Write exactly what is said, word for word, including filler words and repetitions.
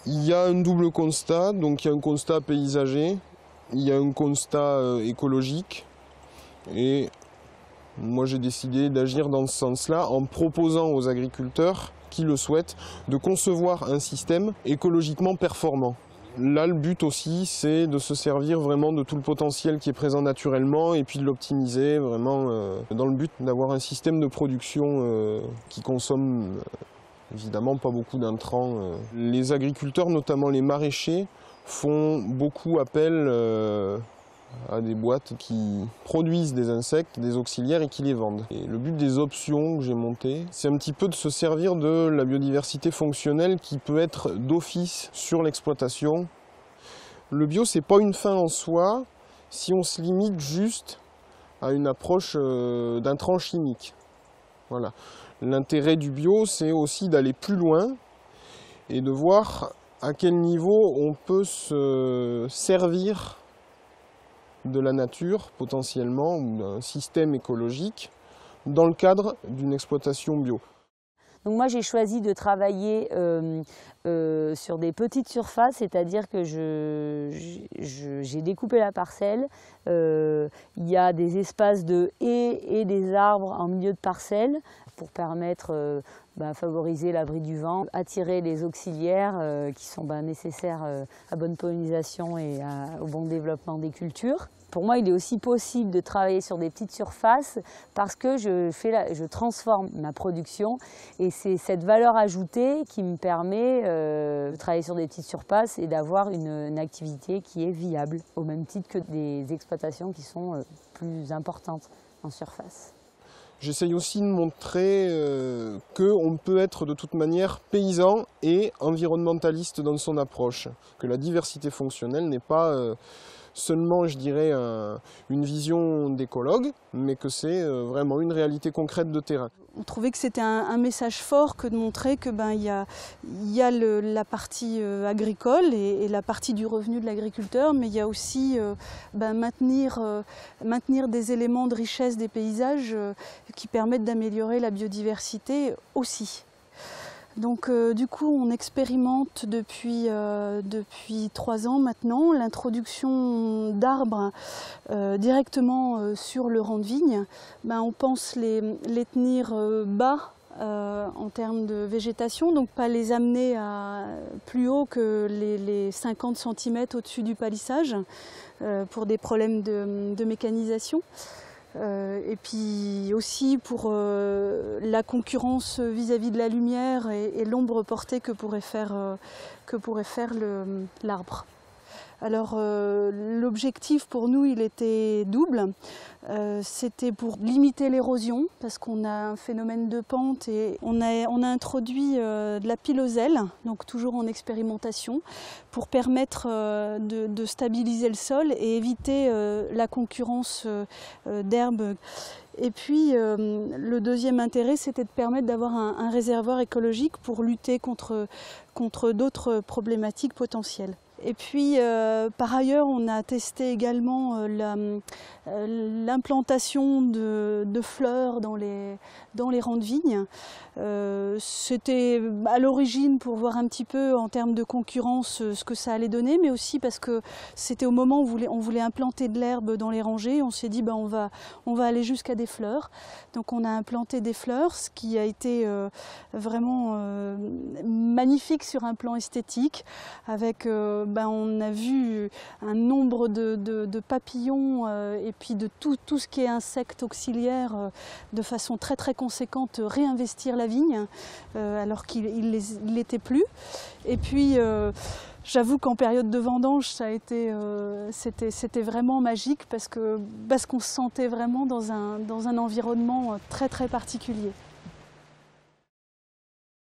Il y a un double constat, donc il y a un constat paysager, il y a un constat écologique et moi j'ai décidé d'agir dans ce sens-là en proposant aux agriculteurs qui le souhaitent de concevoir un système écologiquement performant. Là le but aussi c'est de se servir vraiment de tout le potentiel qui est présent naturellement et puis de l'optimiser vraiment euh, dans le but d'avoir un système de production euh, qui consomme euh, évidemment pas beaucoup d'intrants. Les agriculteurs, notamment les maraîchers, font beaucoup appel euh, à des boîtes qui produisent des insectes, des auxiliaires et qui les vendent. Et le but des options que j'ai montées, c'est un petit peu de se servir de la biodiversité fonctionnelle qui peut être d'office sur l'exploitation. Le bio, c'est pas une fin en soi si on se limite juste à une approche euh, d'intrants chimiques. Voilà. L'intérêt du bio, c'est aussi d'aller plus loin et de voir à quel niveau on peut se servir de la nature potentiellement ou d'un système écologique dans le cadre d'une exploitation bio. Donc moi j'ai choisi de travailler euh, euh, sur des petites surfaces, c'est-à-dire que je, je, j'ai découpé la parcelle, euh, il y a des espaces de haies et des arbres en milieu de parcelle pour permettre euh, ben, favoriser l'abri du vent, attirer les auxiliaires euh, qui sont ben, nécessaires euh, à bonne pollinisation et à, au bon développement des cultures. Pour moi, il est aussi possible de travailler sur des petites surfaces parce que je, fais la, je transforme ma production et c'est cette valeur ajoutée qui me permet euh, de travailler sur des petites surfaces et d'avoir une, une activité qui est viable, au même titre que des exploitations qui sont euh, plus importantes en surface. J'essaye aussi de montrer euh, qu'on peut être de toute manière paysan et environnementaliste dans son approche, que la diversité fonctionnelle n'est pas euh, seulement, je dirais, un, une vision d'écologue, mais que c'est euh, vraiment une réalité concrète de terrain. On trouvait que c'était un, un message fort que de montrer que ben, y a, y a le, la partie euh, agricole et, et la partie du revenu de l'agriculteur, mais il y a aussi euh, ben, maintenir, euh, maintenir des éléments de richesse des paysages euh, qui permettent d'améliorer la biodiversité aussi. Donc euh, du coup on expérimente depuis, euh, depuis trois ans maintenant l'introduction d'arbres euh, directement euh, sur le rang de vigne. Ben, on pense les, les tenir euh, bas euh, en termes de végétation, donc pas les amener à plus haut que les, les cinquante centimètres au-dessus du palissage euh, pour des problèmes de, de mécanisation. Euh, et puis aussi pour euh, la concurrence vis-à-vis de la lumière et, et l'ombre portée que pourrait faire, euh, que pourrait faire l'arbre. Alors euh, l'objectif pour nous il était double, euh, c'était pour limiter l'érosion parce qu'on a un phénomène de pente et on a, on a introduit euh, de la piloselle, donc toujours en expérimentation, pour permettre euh, de, de stabiliser le sol et éviter euh, la concurrence euh, d'herbes. Et puis euh, le deuxième intérêt c'était de permettre d'avoir un, un réservoir écologique pour lutter contre, contre d'autres problématiques potentielles. Et puis, euh, par ailleurs, on a testé également euh, l'implantation de, de fleurs dans les, dans les rangs de vignes. Euh, C'était à l'origine pour voir un petit peu en termes de concurrence ce que ça allait donner, mais aussi parce que c'était au moment où on voulait, on voulait implanter de l'herbe dans les rangées. On s'est dit ben, on, va, on va aller jusqu'à des fleurs. Donc on a implanté des fleurs, ce qui a été euh, vraiment euh, magnifique sur un plan esthétique, avec euh, Ben, on a vu un nombre de, de, de papillons euh, et puis de tout, tout ce qui est insectes auxiliaires euh, de façon très très conséquente réinvestir la vigne euh, alors qu'il ne l'était plus. Et puis euh, j'avoue qu'en période de vendange ça a été euh, c'était, c'était vraiment magique parce que parce qu'on se sentait vraiment dans un, dans un environnement très très particulier.